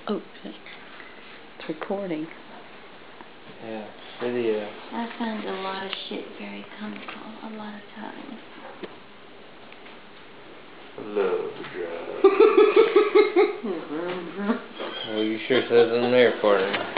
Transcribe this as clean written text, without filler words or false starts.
Oh, it's recording. Yeah, video. I find a lot of shit very comical a lot of times. Love drive. Well, you sure says in there for me.